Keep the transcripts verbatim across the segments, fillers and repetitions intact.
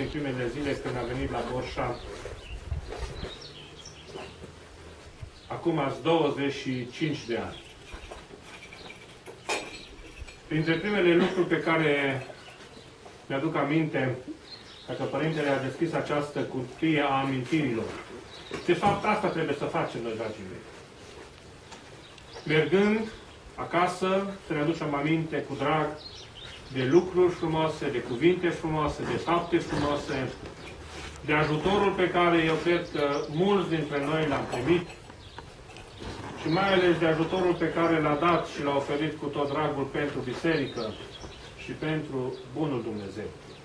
primele zile când a venit la Borșa. Acum ați douăzeci și cinci de ani. Printre primele lucruri pe care mi-aduc aminte, dacă Părintele a deschis această cutie a amintirilor, de fapt asta trebuie să facem noi, dragii mei. Mergând acasă, să ne aducem aminte cu drag de lucruri frumoase, de cuvinte frumoase, de fapte frumoase, de ajutorul pe care eu cred că mulți dintre noi l-am primit și mai ales de ajutorul pe care l-a dat și l-a oferit cu tot dragul pentru biserică și pentru bunul Dumnezeu.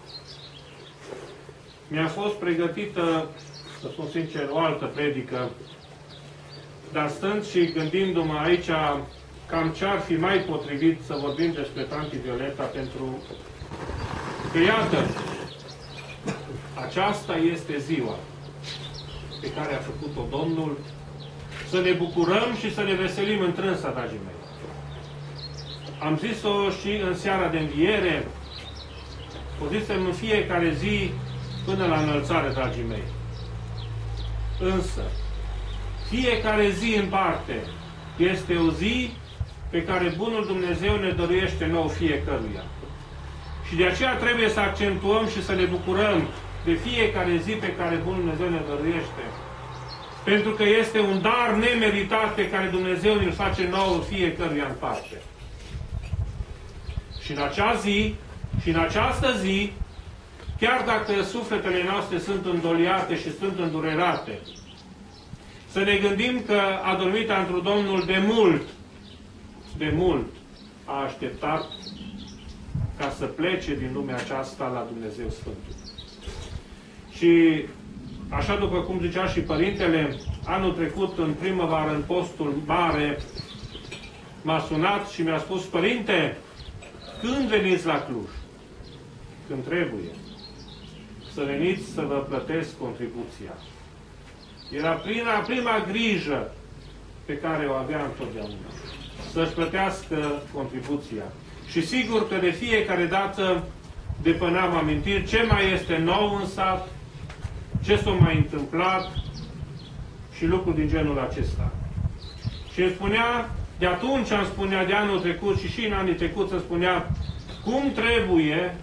Mi-a fost pregătită, să spun sincer, o altă predică, dar stând și gândindu-mă aici cam ce ar fi mai potrivit să vorbim despre Tanti Violeta, pentru că, iată, aceasta este ziua pe care a făcut-o Domnul, să ne bucurăm și să ne veselim întrânsa, dragii mei. Am zis-o și în seara de înviere, o zisem în fiecare zi până la înălțare, dragii mei. Însă, fiecare zi în parte este o zi pe care Bunul Dumnezeu ne dăruiește nouă fiecăruia. Și de aceea trebuie să accentuăm și să ne bucurăm de fiecare zi pe care Bunul Dumnezeu ne dăruiește. Pentru că este un dar nemeritat pe care Dumnezeu îl face nouă fiecăruia în parte. Și în acea zi, și în această zi, chiar dacă sufletele noastre sunt îndoliate și sunt îndurerate, să ne gândim că a dormit într-un Domnul de mult, de mult a așteptat ca să plece din lumea aceasta la Dumnezeu Sfântul. Și așa după cum zicea și Părintele, anul trecut, în primăvară, în postul mare, m-a sunat și mi-a spus: Părinte, când veniți la Cluj? Când trebuie. Să veniți să vă plătesc contribuția. Era prima, prima grijă pe care o avea întotdeauna. Să-și plătească contribuția. Și sigur că de fiecare dată depăneam amintiri ce mai este nou în sat, ce s-a mai întâmplat și lucruri din genul acesta. Și îmi spunea, de atunci îmi spunea, de anul trecut și și în anii trecuți îmi spunea cum trebuie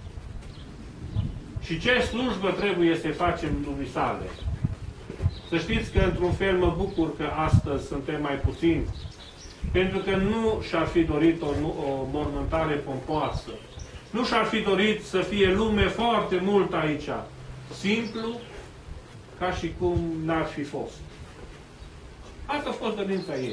și ce slujbă trebuie să facem lumii sale. Să știți că într-un fel mă bucur că astăzi suntem mai puțini, pentru că nu și-ar fi dorit o, o mormântare pompoasă. Nu și-ar fi dorit să fie lume foarte mult aici. Simplu, ca și cum n-ar fi fost. Asta a fost dorința ei.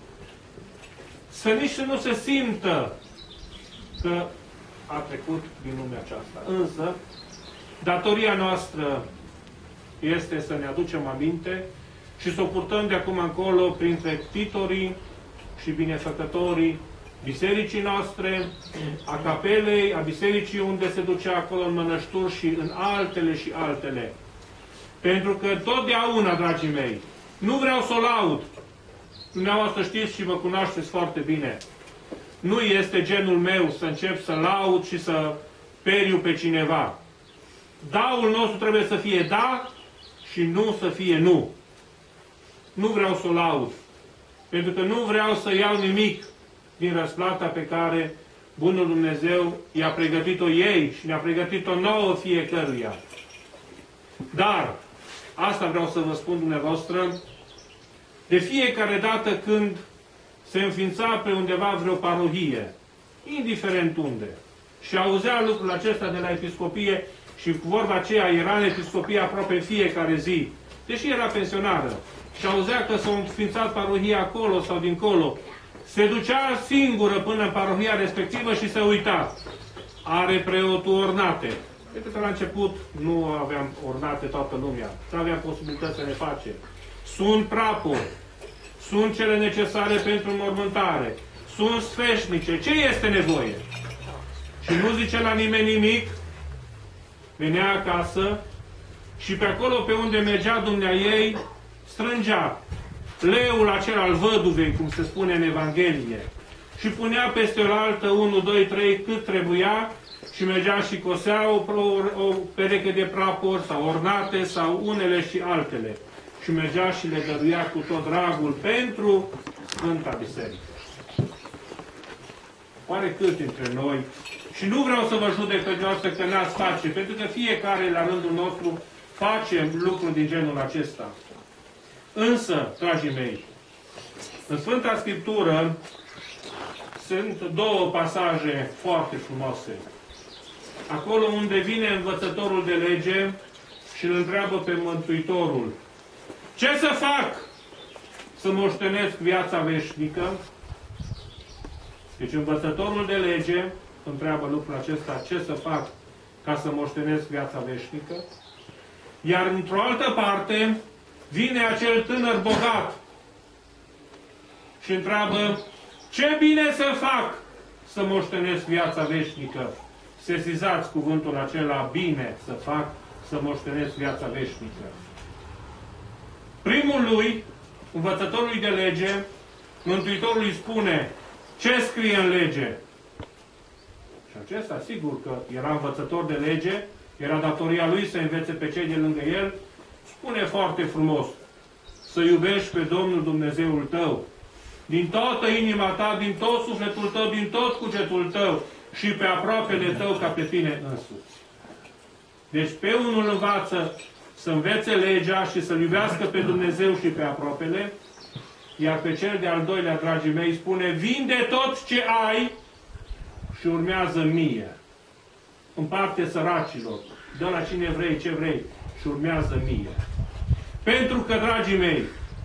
Să nici nu se simtă că a trecut din lumea aceasta. Însă, datoria noastră este să ne aducem aminte și să o purtăm de acum încolo printre titorii și binefăcătorii bisericii noastre, a capelei, a bisericii unde se ducea acolo în mănășturi și în altele și altele. Pentru că totdeauna, dragii mei, nu vreau să o laud. Dumneavoastră știți și mă cunoașteți foarte bine. Nu este genul meu să încep să laud și să periu pe cineva. Daul nostru trebuie să fie da și nu să fie nu. Nu vreau să o laud. Pentru că nu vreau să iau nimic din răsplata pe care Bunul Dumnezeu i-a pregătit-o ei și ne-a pregătit-o nouă fiecăruia. Dar, asta vreau să vă spun dumneavoastră, de fiecare dată când se înființa pe undeva vreo parohie, indiferent unde, și auzea lucrul acesta de la episcopie, și cu vorba aceea era în episcopie aproape fiecare zi, deși era pensionară, și auzea că s-a înființat parohia acolo sau dincolo, se ducea singură până în parohia respectivă și se uita. Are preotul ornate. Pentru că la început nu aveam ornate toată lumea. Nu aveam posibilități să ne facem. Sunt prapuri. Sunt cele necesare pentru mormântare. Sunt sfeșnice. Ce este nevoie? Și nu zice la nimeni nimic. Venea acasă și pe acolo pe unde mergea dumnea ei, strângea leul acela al văduvei, cum se spune în Evanghelie, și punea peste o altă unu, doi, trei cât trebuia și mergea și cosea o, o, o pereche de prapori sau ornate sau unele și altele. Și mergea și le dăruia cu tot dragul pentru Sfânta Biserică. Oare cât dintre noi? Și nu vreau să vă judec pe dumneavoastră că n-ați face, pentru că fiecare la rândul nostru face lucruri din genul acesta. Însă, dragii mei, în Sfânta Scriptură sunt două pasaje foarte frumoase. Acolo unde vine învățătorul de lege și îl întreabă pe Mântuitorul: ce să fac să moștenesc viața veșnică? Deci învățătorul de lege întreabă lucrul acesta: ce să fac ca să moștenesc viața veșnică? Iar într-o altă parte vine acel tânăr bogat și întreabă: ce bine să fac să moștenesc viața veșnică? Sesizați cuvântul acela, bine să fac să moștenesc viața veșnică. Primul lui, învățătorului de lege, Mântuitorul îi spune: ce scrie în lege? Și acesta, sigur că era învățător de lege, era datoria lui să învețe pe cei de lângă el, spune foarte frumos: să iubești pe Domnul Dumnezeul tău din toată inima ta, din tot sufletul tău, din tot cugetul tău și pe aproapele tău ca pe tine însuți. Deci pe unul învață să învețe legea și să-L iubească pe Dumnezeu și pe aproapele, iar pe cel de-al doilea, dragii mei, spune: vinde tot ce ai și urmează mie. Împarte săracilor, dă la cine vrei, ce vrei și urmează mie. Pentru că, dragii mei,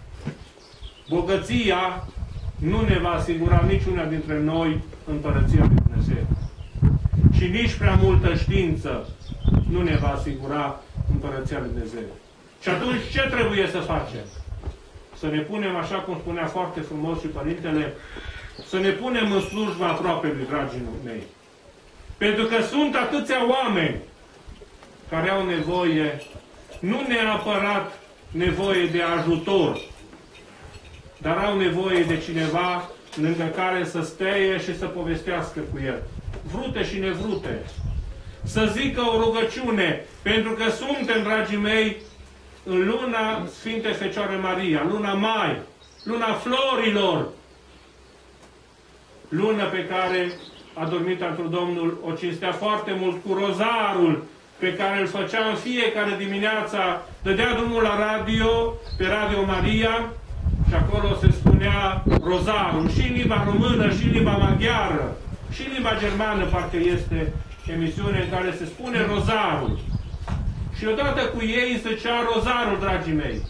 bogăția nu ne va asigura niciuna dintre noi Împărăția lui Dumnezeu. Și nici prea multă știință nu ne va asigura Împărăția lui Dumnezeu. Și atunci ce trebuie să facem? Să ne punem, așa cum spunea foarte frumos și Părintele, să ne punem în slujba aproapelui, dragii mei. Pentru că sunt atâția oameni care au nevoie, nu neapărat nevoie de ajutor, dar au nevoie de cineva lângă care să steie și să povestească cu el. Vrute și nevrute. Să zică o rugăciune, pentru că suntem, dragii mei, în luna Sfinte Fecioare Maria, luna mai, luna florilor, lună pe care adormita într Domnul o cinstea foarte mult cu rozarul pe care îl făcea în fiecare dimineața, dădea drumul la radio, pe Radio Maria, și acolo se spunea rozarul, și în limba română, și în limba maghiară, și în limba germană, parcă este emisiune în care se spune rozarul. Și odată cu ei se cea rozarul, dragii mei.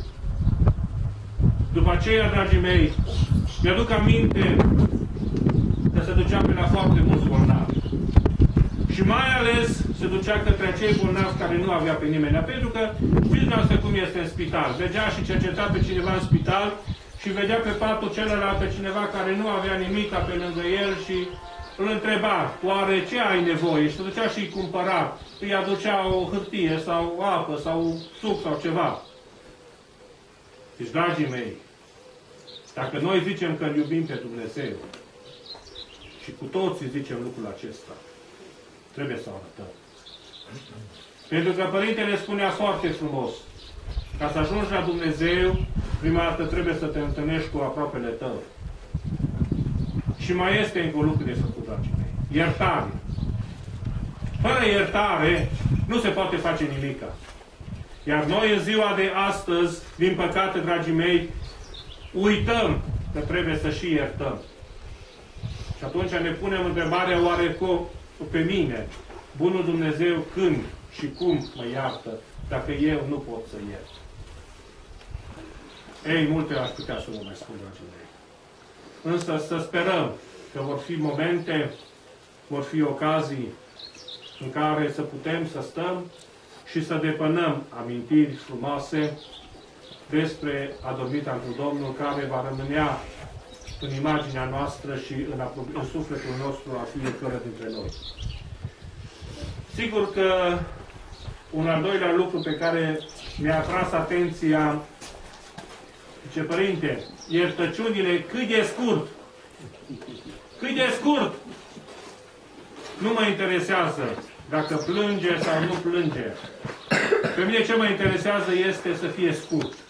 După aceea, dragii mei, mi-aduc aminte că se ducea pe la foarte mulți bolnavi. Și mai ales se ducea către acei bolnavi care nu avea pe nimeni. Pentru că, știți noastră cum este în spital. Vedea și cerceta pe cineva în spital și vedea pe patul celălalt pe cineva care nu avea nimic pe lângă el și îl întreba: oare ce ai nevoie? Și se ducea și îi cumpăra. Îi aducea o hârtie sau o apă sau suc sau ceva. Deci, dragii mei, dacă noi zicem că îl iubim pe Dumnezeu și cu toții zicem lucrul acesta, trebuie să o arătăm. Pentru că Părintele spunea foarte frumos: ca să ajungi la Dumnezeu, prima dată trebuie să te întâlnești cu aproapele tău. Și mai este încă un lucru de făcut, dragii mei. Iertare. Fără iertare nu se poate face nimica. Iar noi în ziua de astăzi, din păcate, dragii mei, uităm că trebuie să și iertăm. Și atunci ne punem întrebarea: oare cu pe mine, bunul Dumnezeu, când și cum mă iartă, dacă eu nu pot să iert? Ei, multe aș putea să vă mai spun, dragii mei. Însă să sperăm că vor fi momente, vor fi ocazii în care să putem să stăm și să depănăm amintiri frumoase despre adormita într Domnul, care va rămânea în imaginea noastră și în, în sufletul nostru a fiecare dintre noi. Sigur că un al doilea lucru pe care mi-a atras atenția, zice: Părinte, iertăciunile cât de scurt, cât de scurt. Nu mă interesează dacă plânge sau nu plânge. Pe mine ce mă interesează este să fie scurt.